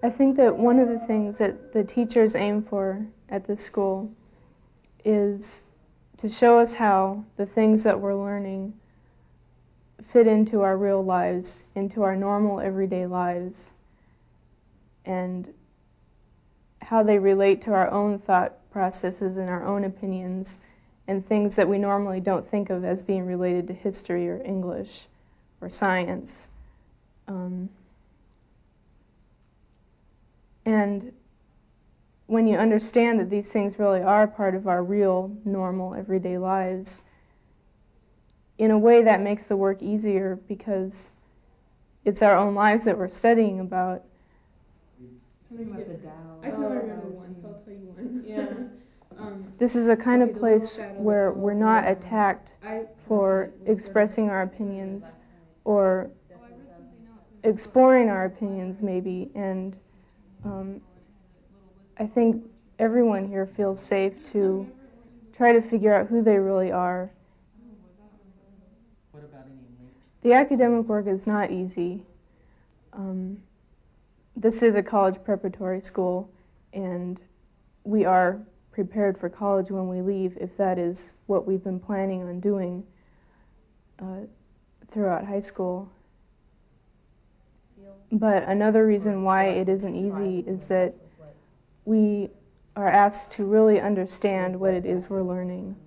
I think that one of the things that the teachers aim for at this school is to show us how the things that we're learning fit into our real lives, into our normal everyday lives, and how they relate to our own thought processes and our own opinions and things that we normally don't think of as being related to history or English or science. And when you understand that these things really are part of our real, normal, everyday lives, in a way that makes the work easier because it's our own lives that we're studying about. Something about the Tao. I can remember one, so I'll tell you one. Yeah. This is a kind of place where we're not attacked for expressing our opinions or exploring our opinions, maybe, and I think everyone here feels safe to try to figure out who they really are. What about any link? The academic work is not easy. This is a college preparatory school, and we are prepared for college when we leave, if that is what we've been planning on doing throughout high school. But another reason why it isn't easy is that we are asked to really understand what it is we're learning.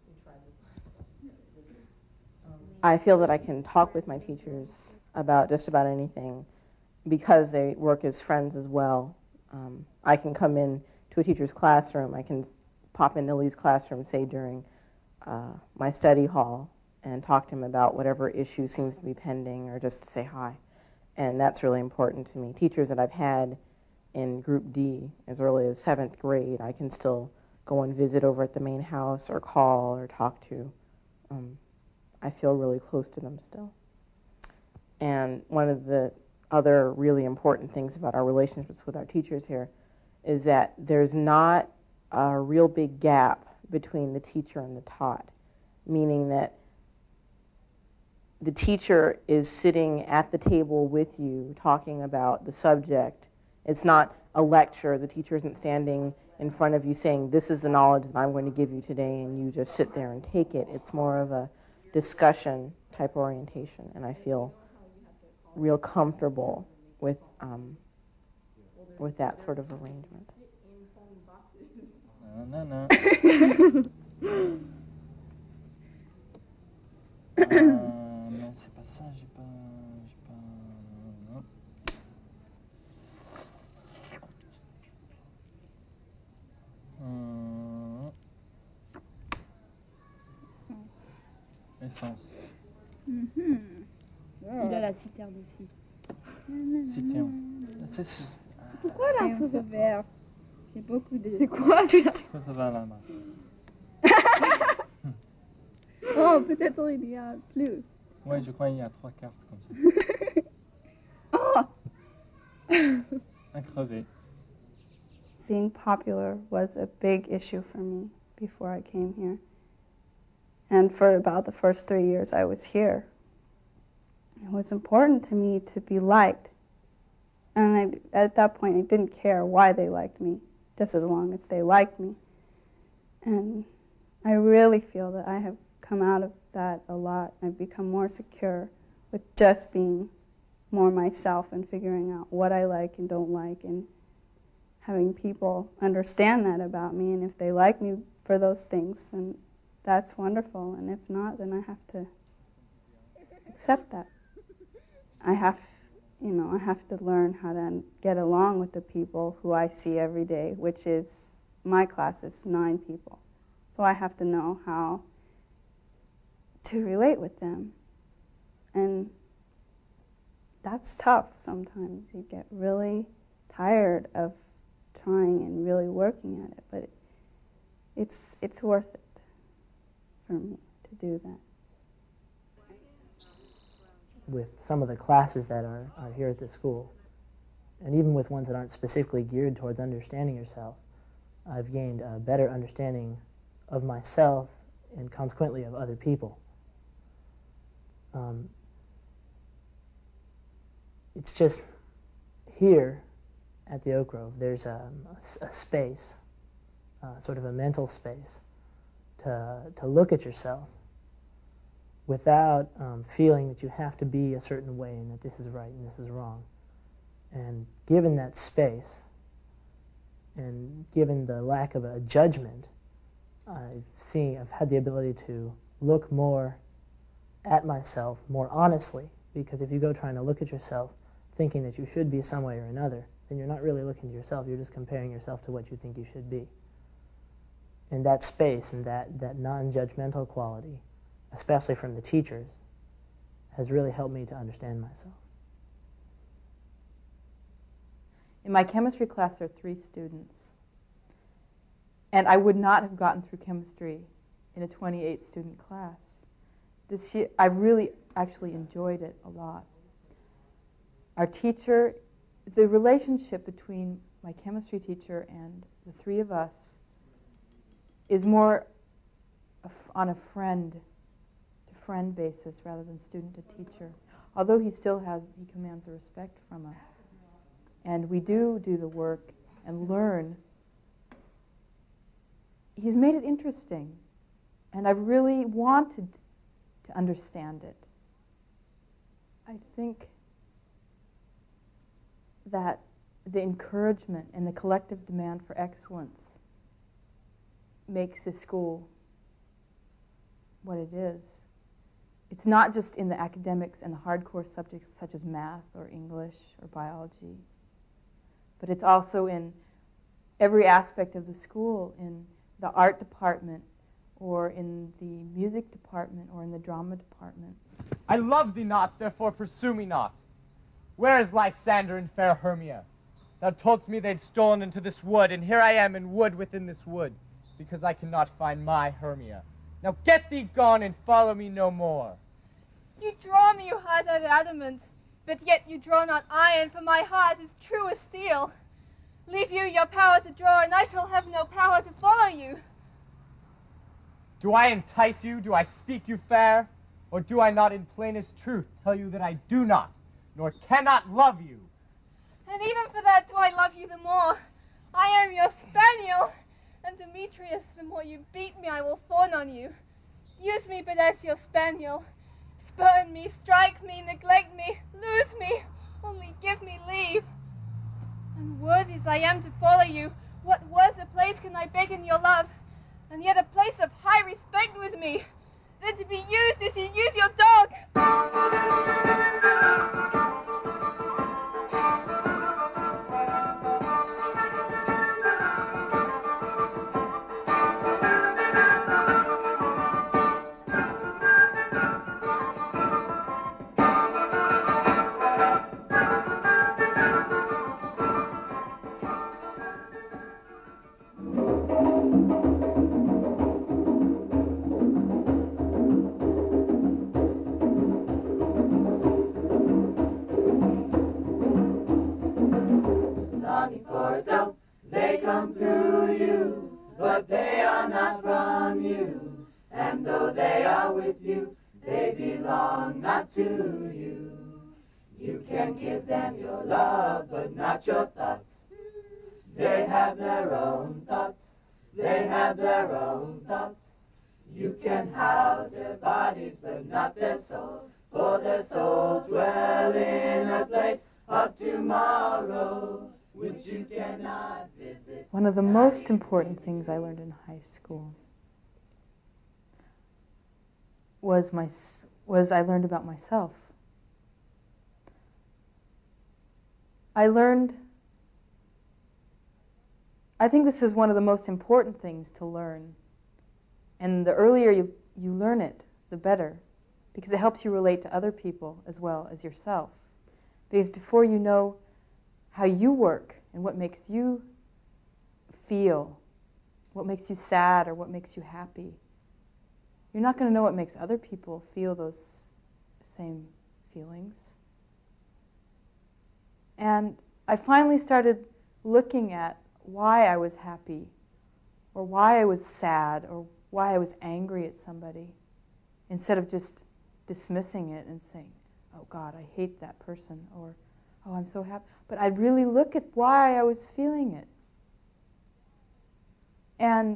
I feel that I can talk with my teachers about just about anything because they work as friends as well. I can come in to a teacher's classroom. I can pop into Lee's classroom, say during my study hall, and talk to him about whatever issue seems to be pending or just to say hi. And that's really important to me. Teachers that I've had in Group D as early as 7th grade, I can still go and visit over at the main house or call or talk to. I feel really close to them still. And one of the other really important things about our relationships with our teachers here is that there's not a real big gap between the teacher and the taught, meaning that the teacher is sitting at the table with you talking about the subject. It's not a lecture. The teacher isn't standing in front of you saying, this is the knowledge that I'm going to give you today, and you just sit there and take it. It's more of a discussion type orientation, and I feel real comfortable with that sort of arrangement. No. Mais c'est pas ça, j'ai pas... Non. Essence. Il a la citerne aussi. Citerne. Pourquoi là feu vert? C'est beaucoup de... C'est quoi ça? Ça va là-bas. Oh, peut-être il y a plus. Oui, je crois qu'il y a 3 cartes comme ça. Oh! Un crevé. Being popular was a big issue for me before I came here. And for about the first 3 years I was here, it was important to me to be liked. And at that point, I didn't care why they liked me, just as long as they liked me. And I really feel that I have come out of that a lot. I've become more secure with just being more myself and figuring out what I like and don't like, and having people understand that about me. And if they like me for those things, then that's wonderful. And if not, then I have to accept that. I have to learn how to get along with the people who I see every day, which is, my class is 9 people. So I have to know how to relate with them. And that's tough sometimes. You get really tired of trying and really working at it, but it's worth it for me to do that. With some of the classes that are here at the school, and even with ones that aren't specifically geared towards understanding yourself, I've gained a better understanding of myself and consequently of other people. It's just here at the Oak Grove, there's a space, sort of a mental space, to look at yourself without feeling that you have to be a certain way and that this is right and this is wrong. And given that space, and given the lack of a judgment, I've had the ability to look more at myself more honestly, because if you go trying to look at yourself thinking that you should be some way or another, then you're not really looking at yourself, you're just comparing yourself to what you think you should be. And that space and that non-judgmental quality, especially from the teachers, has really helped me to understand myself. In my chemistry class, there are 3 students. And I would not have gotten through chemistry in a 28-student class. This year, I really actually enjoyed it a lot. Our teacher, the relationship between my chemistry teacher and the 3 of us is more on a friend-to-friend basis rather than student-to-teacher. Although he commands a respect from us. And we do the work and learn. He's made it interesting, and I've really wanted to understand it. I think that the encouragement and the collective demand for excellence makes this school what it is. It's not just in the academics and the hardcore subjects such as math or English or biology, but it's also in every aspect of the school, in the art department, or in the music department, or in the drama department. I love thee not, therefore pursue me not. Where is Lysander and fair Hermia? Thou toldst me they'd stolen into this wood, and here I am in wood within this wood, because I cannot find my Hermia. Now get thee gone and follow me no more. You draw me, you heart out adamant, but yet you draw not iron, for my heart is true as steel. Leave you your power to draw, and I shall have no power to follow you. Do I entice you? Do I speak you fair? Or do I not in plainest truth tell you that I do not, nor cannot love you? And even for that do I love you the more. I am your spaniel, and Demetrius, the more you beat me, I will fawn on you. Use me but as your spaniel. Spurn me, strike me, neglect me, lose me, only give me leave. Unworthy as I am to follow you, what worse a place can I beg in your love, and yet a place of high respect with me, than to be used as you use your dog? But they are not from you, and though they are with you, they belong not to you. You can give them your love, but not your thoughts. They have their own thoughts, they have their own thoughts. You can house their bodies, but not their souls, for their souls dwell in a place of tomorrow, which you cannot visit. One of the most important things I learned in high school was I learned about myself. I think this is one of the most important things to learn. And the earlier you learn it, the better, because it helps you relate to other people as well as yourself. Because before you know how you work and what makes you feel, what makes you sad or what makes you happy, you're not going to know what makes other people feel those same feelings. And I finally started looking at why I was happy, or why I was sad, or why I was angry at somebody, instead of just dismissing it and saying, oh God, I hate that person, or oh, I'm so happy. But I'd really look at why I was feeling it. And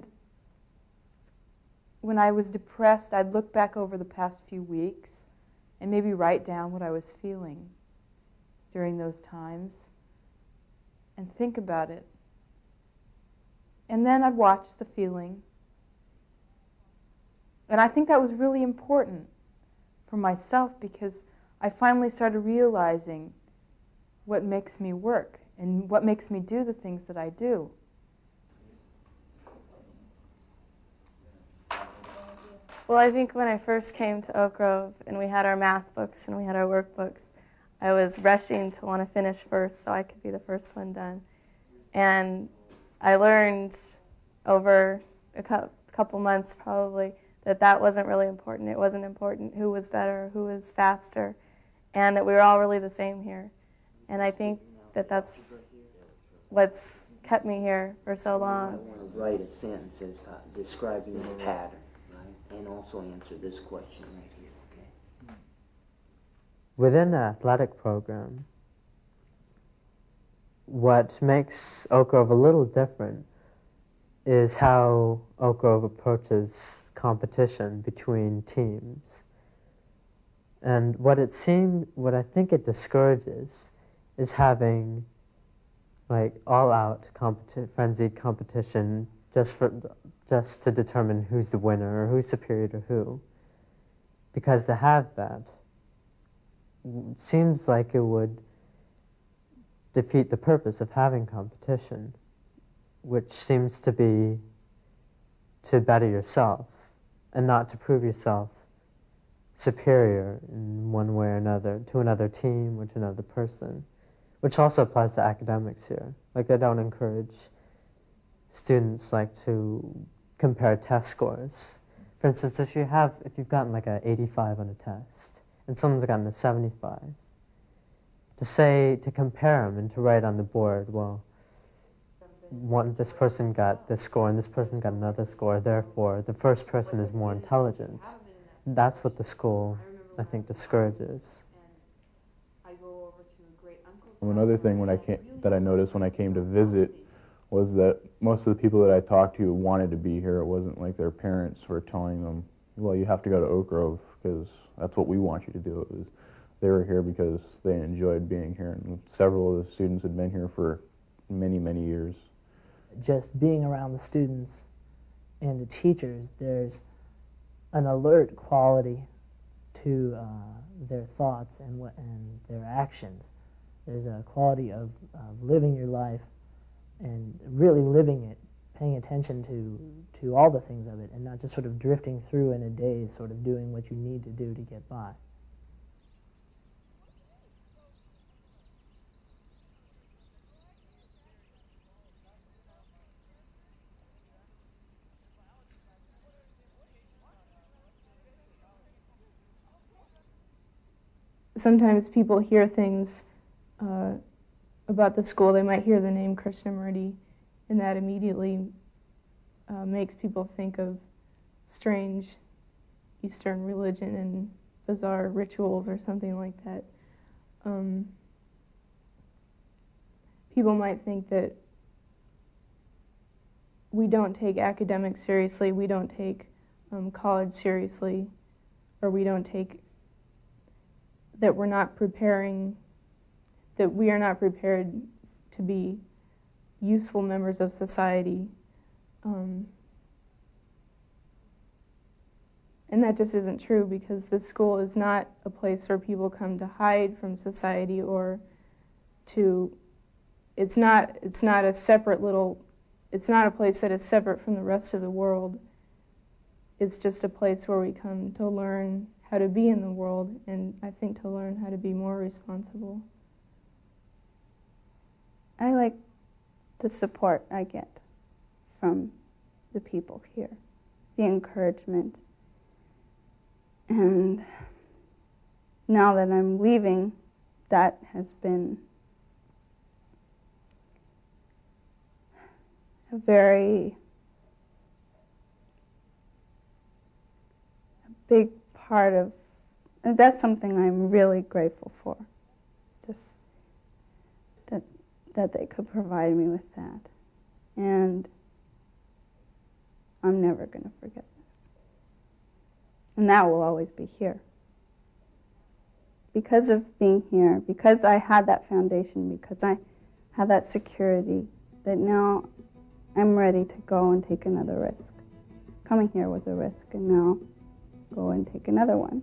when I was depressed, I'd look back over the past few weeks and maybe write down what I was feeling during those times and think about it. And then I'd watch the feeling. And I think that was really important for myself because I finally started realizing what makes me work and what makes me do the things that I do. Well, I think when I first came to Oak Grove and we had our math books and we had our workbooks, I was rushing to want to finish first so I could be the first one done. And I learned over a couple months probably that that wasn't really important. It wasn't important who was better, who was faster, and that we were all really the same here. And I think that that's what's kept me here for so long. I want to write a sentence as describing the pattern, right? And also answer this question right here, okay? Within the athletic program, what makes Oak Grove a little different is how Oak Grove approaches competition between teams. And what I think it discourages is having like all-out frenzied competition just to determine who's the winner or who's superior to who. Because to have that seems like it would defeat the purpose of having competition, which seems to be to better yourself and not to prove yourself superior in one way or another to another team or to another person, which also applies to academics here. Like, they don't encourage students like to compare test scores. For instance, if you've gotten like an 85 on a test and someone's gotten a 75, to compare them and to write on the board, well, this person got this score and this person got another score, therefore the first person is more intelligent. That's what the school, I think, discourages. Another thing that I noticed when I came to visit was that most of the people that I talked to wanted to be here. It wasn't like their parents were telling them, well, you have to go to Oak Grove because that's what we want you to do. It was, they were here because they enjoyed being here, and several of the students had been here for many, many years. Just being around the students and the teachers, there's an alert quality to their thoughts and their actions. There's a quality of living your life and really living it, paying attention to all the things of it, and not just sort of drifting through in a daze, sort of doing what you need to do to get by. Sometimes people hear things about the school. They might hear the name Krishnamurti, and that immediately makes people think of strange Eastern religion and bizarre rituals or something like that. People might think that we don't take academics seriously, we don't take college seriously, or we don't take that we are not prepared to be useful members of society. And that just isn't true, because the school is not a place where people come to hide from society or to, it's not a place that is separate from the rest of the world. It's just a place where we come to learn how to be in the world, and I think to learn how to be more responsible. I like the support I get from the people here, the encouragement. And now that I'm leaving, that has been a big part of, and that's something I'm really grateful for. Just that they could provide me with that. And I'm never going to forget that. And that will always be here. Because of being here, because I had that foundation, because I had that security, that now I'm ready to go and take another risk. Coming here was a risk, and now go and take another one.